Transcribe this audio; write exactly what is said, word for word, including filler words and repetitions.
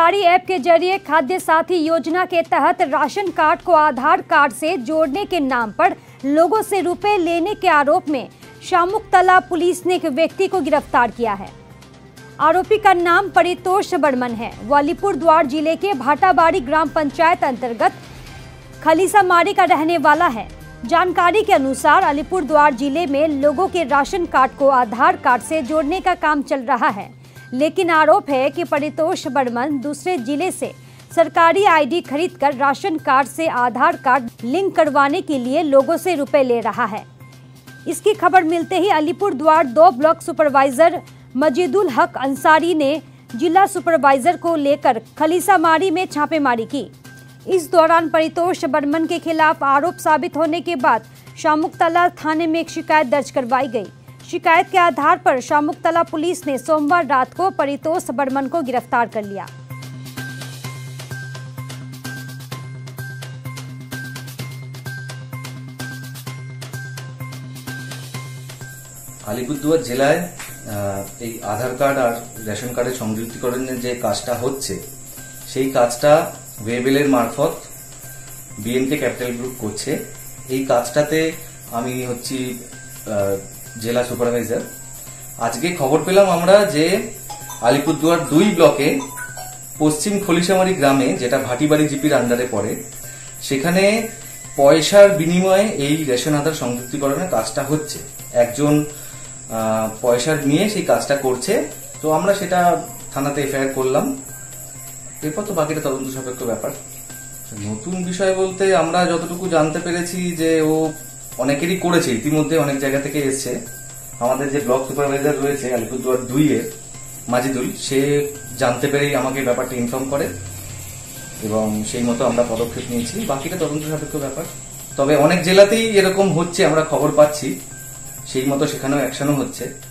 Anganwadi app के जरिए खाद्य साथी योजना के तहत राशन कार्ड को आधार कार्ड से जोड़ने के नाम पर लोगों से रुपए लेने के आरोप में शामुकतला पुलिस ने एक व्यक्ति को गिरफ्तार किया है। आरोपी का नाम परितोष बर्मन है। वो अलीपुरद्वार जिले के भाटाबाड़ी ग्राम पंचायत अंतर्गत खलीसामारी का रहने वाला है। जानकारी के अनुसार अलीपुरद्वार जिले में लोगों के राशन कार्ड को आधार कार्ड से जोड़ने का काम चल रहा है, लेकिन आरोप है कि परितोष बर्मन दूसरे जिले से सरकारी आईडी खरीदकर राशन कार्ड से आधार कार्ड लिंक करवाने के लिए लोगों से रुपए ले रहा है। इसकी खबर मिलते ही अलीपुरद्वार दो ब्लॉक सुपरवाइजर मजीदुल हक अंसारी ने जिला सुपरवाइजर को लेकर खलीसामारी में छापेमारी की। इस दौरान परितोष बर्मन के खिलाफ आरोप साबित होने के बाद शामुकतला थाने में एक शिकायत दर्ज करवाई गई। शिकायत के आधार पर शामुकतला पुलिस ने सोमवार रात को परितोष बर्मन को गिरफ्तार कर लिया। আলিপুরদুয়ার জেলায় এই আধার কার্ড আর রেশন কার্ডের সংযুক্তিকরণের যে কাজটা হচ্ছে সেই কাজটা ওয়েবেলের মারফত বিএনকে ক্যাপিটাল গ্রুপ করছে। এই কাজটাতে আমি হচ্ছি জেলা সুপারভাইজার। আজকে খবর পেলাম আমরা যে আলিপুরদুয়ার দুই ব্লকে পশ্চিম খলিশামারি গ্রামে, যেটা ভাটিবাড়ি জিপির আন্ডারে পড়ে, সেখানে পয়সার বিনিময়ে এই রেশন আধার সংযুক্তিকরণের কাজটা হচ্ছে। একজন পয়সা নিয়ে সেই কাজটা করছে, তো আমরা সেটা থানাতে এফআইআর করলাম। এরপর তো বাকিটা তদন্ত সাপেক্ষ ব্যাপার। নতুন বিষয় বলতে আমরা যতটুকু জানতে পেরেছি যে ও অনেকেরই করেছে, ইতিমধ্যে অনেক জায়গা থেকে এসছে। আমাদের যে ব্লক সুপারভাইজার রয়েছে আলিপুরদুয়ার দুই এর মাজিদুল, সে জানতে পেরেই আমাকে ব্যাপারটা ইনফর্ম করে এবং সেই মতো আমরা পদক্ষেপ নিয়েছি। বাকিটা তদন্ত সাপেক্ষ ব্যাপার। তবে অনেক জেলাতেই এরকম হচ্ছে, আমরা খবর পাচ্ছি, সেই মতো সেখানেও অ্যাকশনও হচ্ছে।